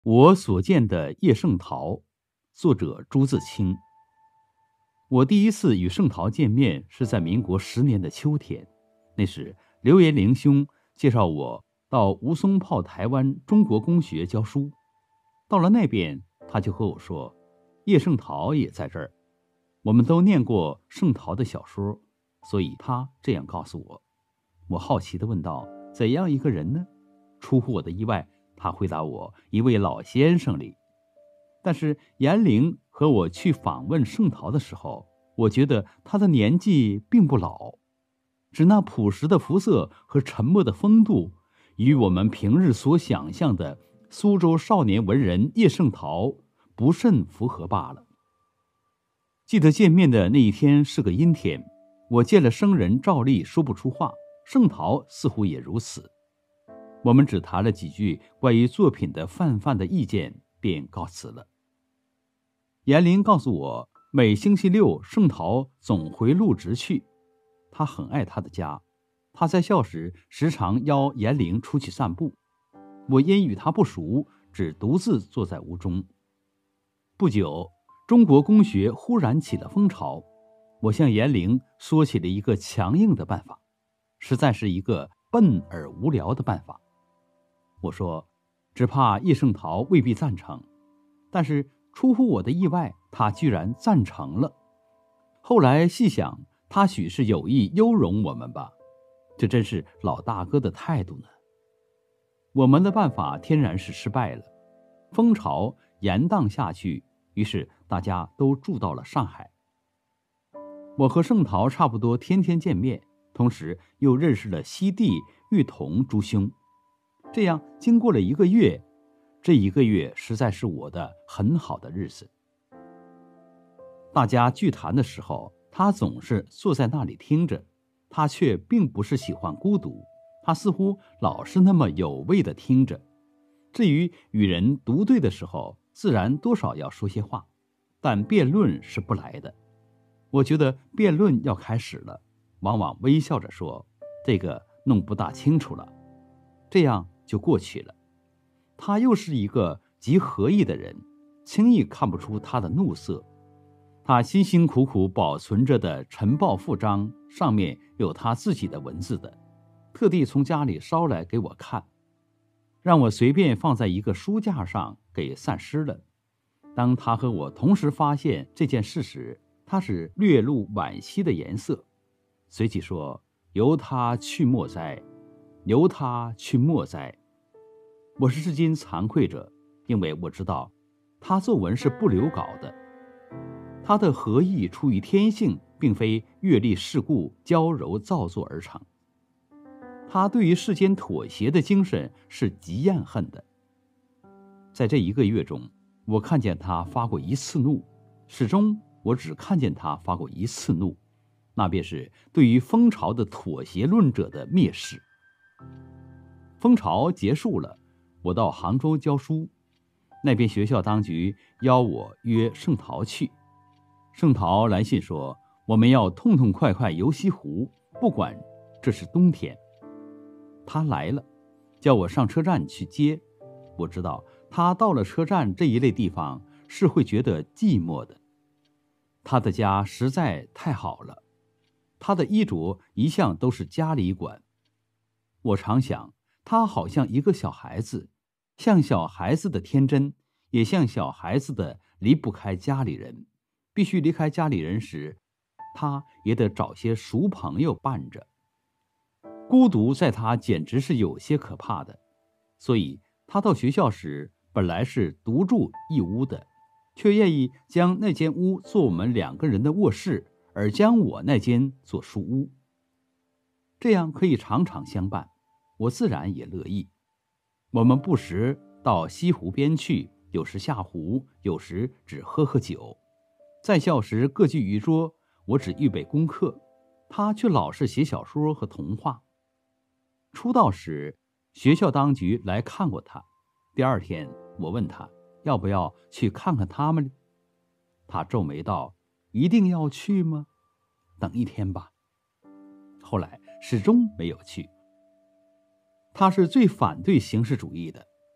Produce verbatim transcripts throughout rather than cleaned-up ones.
我所见的叶圣陶，作者朱自清。我第一次与圣陶见面是在民国十年的秋天，那时刘延龄兄介绍我到吴淞炮台湾中国公学教书。到了那边，他就和我说，叶圣陶也在这儿，我们都念过圣陶的小说，所以他这样告诉我。我好奇地问道，怎样一个人呢？出乎我的意外，他回答我，一位老先生里。但是严龄和我去访问圣陶的时候，我觉得他的年纪并不老，只那朴实的肤色和沉默的风度，与我们平日所想象的苏州少年文人叶圣陶不甚符合罢了。记得见面的那一天是个阴天，我见了生人照例说不出话，圣陶似乎也如此。我们只谈了几句关于作品的泛泛的意见，便告辞了。严龄告诉我，每星期六圣陶总回陆直去，他很爱他的家。他在校时时常邀严龄出去散步，我因与他不熟，只独自坐在屋中。不久，中国公学忽然起了风潮，我向严龄说起了一个强硬的办法，实在是一个笨而无聊的办法。我说，只怕叶圣陶未必赞成，但是出乎我的意外，他居然赞成了。后来细想，他许是有意优容我们吧，这真是老大哥的态度呢。我们的办法天然是失败了，风潮延宕下去，于是大家都住到了上海。我和圣陶差不多天天见面，同时又认识了西帝、玉彤诸兄。这样经过了一个月，这一个月实在是我的很好的日子。大家聚谈的时候，他总是坐在那里听着，他却并不是喜欢孤独，他似乎老是那么有味地听着。至于与人独对的时候，自然多少要说些话，但辩论是不来的。我觉得辩论要开始了，往往微笑着说，这个弄不大清楚了，这样就过去了。他又是一个极和意的人，轻易看不出他的怒色。他辛辛苦苦保存着的晨报副章上面有他自己的文字的，特地从家里捎来给我看，让我随便放在一个书架上给散失了。当他和我同时发现这件事时，他是略露惋惜的颜色，随即说，由他去莫哉，由他去莫哉。我是至今惭愧着，因为我知道他作文是不留稿的，他的和意出于天性，并非阅历世故娇柔造作而成。他对于世间妥协的精神是极厌恨的。在这一个月中，我看见他发过一次怒，始终我只看见他发过一次怒，那便是对于风潮的妥协论者的蔑视。风潮结束了，我到杭州教书，那边学校当局邀我约圣陶去。圣陶来信说，我们要痛痛快快游西湖，不管这是冬天。他来了，叫我上车站去接。我知道他到了车站这一类地方是会觉得寂寞的。他的家实在太好了，他的衣着一向都是家里管。我常想，他好像一个小孩子，像小孩子的天真，也像小孩子的离不开家里人。必须离开家里人时，他也得找些熟朋友伴着。孤独在他简直是有些可怕的，所以他到学校时本来是独住一屋的，却愿意将那间屋做我们两个人的卧室，而将我那间做书屋。这样可以常常相伴，我自然也乐意。我们不时到西湖边去，有时下湖，有时只喝喝酒。在校时各据一桌，我只预备功课，他却老是写小说和童话。出道时，学校当局来看过他，第二天我问他要不要去看看他们。他皱眉道，一定要去吗？等一天吧。后来始终没有去。他是最反对形式主义的，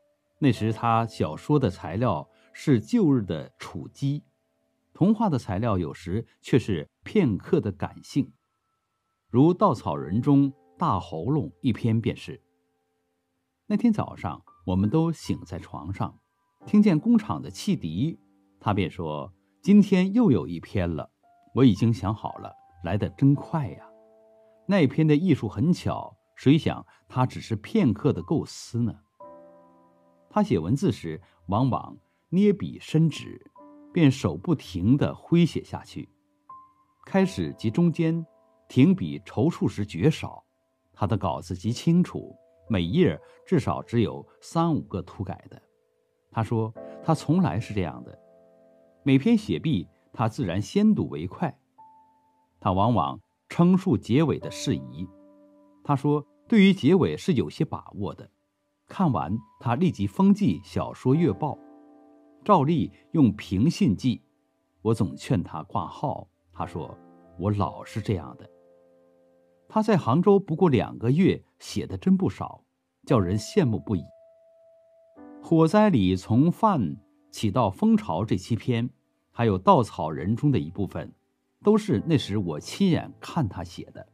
那时他小说的材料是旧日的楚鸡，童话的材料有时却是片刻的感性，如稻草人中大喉咙一篇便是。那天早上我们都醒在床上，听见工厂的汽笛，他便说今天又有一篇了，我已经想好了，来得真快呀。那篇的艺术很巧，谁想他只是片刻的构思呢？他写文字时往往捏笔伸纸，便手不停地挥写下去，开始及中间停笔踌躇时绝少。他的稿子极清楚，每页至少只有三五个涂改的。他说他从来是这样的，每篇写毕他自然先睹为快。他往往称述结尾的事宜，他说对于结尾是有些把握的。看完他立即封记小说月报，照例用平信记。我总劝他挂号，他说我老是这样的。他在杭州不过两个月，写的真不少，叫人羡慕不已。火灾里从范起到蜂巢这七篇，还有稻草人中的一部分，都是那时我亲眼看他写的。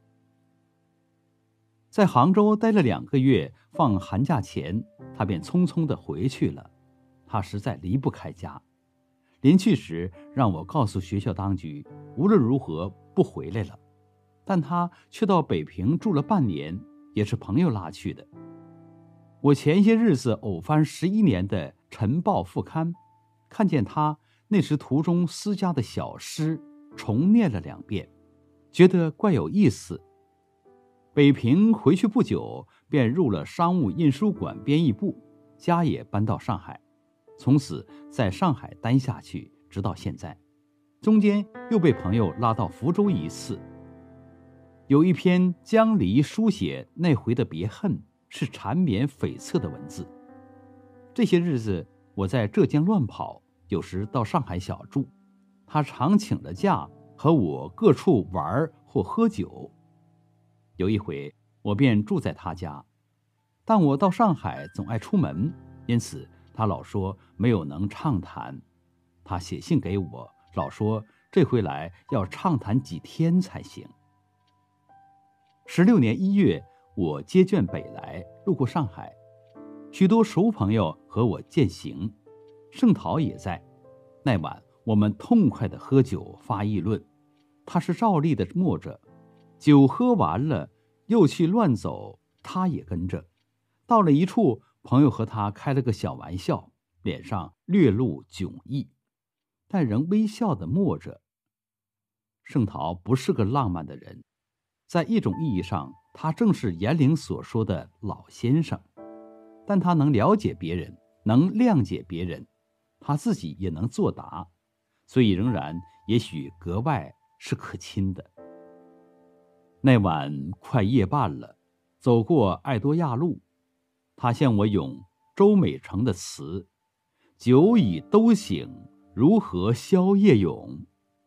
在杭州待了两个月，放寒假前他便匆匆地回去了。他实在离不开家，临去时让我告诉学校当局，无论如何不回来了。但他却到北平住了半年，也是朋友拉去的。我前些日子偶翻十一年的《晨报》副刊，看见他那时途中私家的小诗重念了两遍，觉得怪有意思。北平回去不久，便入了商务印书馆编译部，家也搬到上海，从此在上海待下去，直到现在。中间又被朋友拉到福州一次。有一篇江离书写那回的别恨，是缠绵悱恻的文字。这些日子我在浙江乱跑，有时到上海小住，他常请了假和我各处玩或喝酒。有一回我便住在他家，但我到上海总爱出门，因此他老说没有能畅谈。他写信给我，老说这回来要畅谈几天才行。十六年一月，我接卷北来，路过上海，许多熟朋友和我饯行，盛陶也在。那晚我们痛快地喝酒发议论，他是照例的默着，酒喝完了又去乱走，他也跟着。到了一处，朋友和他开了个小玩笑，脸上略露迥异，但仍微笑地默着。盛陶不是个浪漫的人，在一种意义上他正是严玲所说的老先生，但他能了解别人，能谅解别人，他自己也能作答，所以仍然也许格外是可亲的。那晚快夜半了，走过爱多亚路，他向我咏周美成的词：酒已都醒，如何宵夜咏。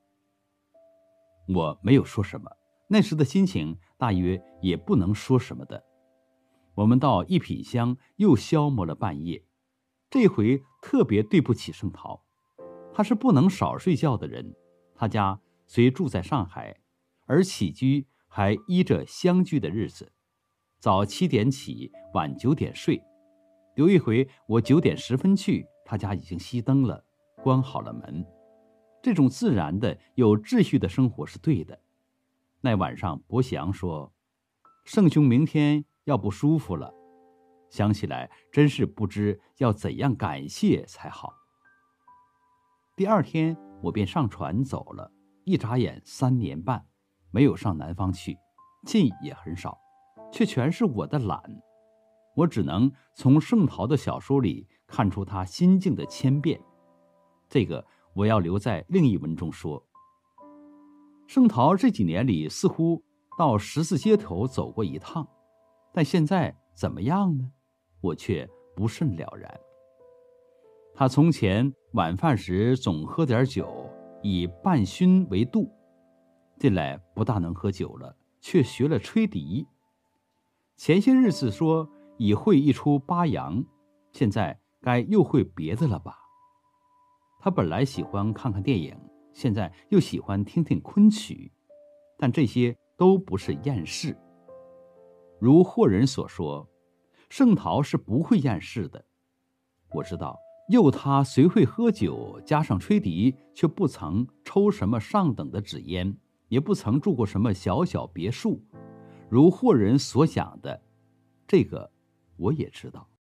我没有说什么，那时的心情大约也不能说什么的。我们到一品香又消磨了半夜，这回特别对不起盛陶，他是不能少睡觉的人。他家虽住在上海，而起居还依着相聚的日子，早七点起，晚九点睡。有一回我九点十分去，他家已经熄灯了，关好了门。这种自然的有秩序的生活是对的。那晚上伯祥说，盛兄明天要不舒服了，想起来真是不知要怎样感谢才好。第二天我便上船走了，一眨眼三年半，没有上南方去，信也很少，却全是我的懒。我只能从盛陶的小说里看出他心境的千变，这个我要留在另一文中说。盛陶这几年里似乎到十字街头走过一趟，但现在怎么样呢？我却不甚了然。他从前晚饭时总喝点酒，以半醺为度，近来不大能喝酒了，却学了吹笛。前些日子说已会一出八扬，现在该又会别的了吧？他本来喜欢看看电影，现在又喜欢听听昆曲，但这些都不是厌世。如霍人所说，盛陶是不会厌世的。我知道，又他虽会喝酒，加上吹笛，却不曾抽什么上等的纸烟，也不曾住过什么小小别墅。如霍人所想的，这个我也知道。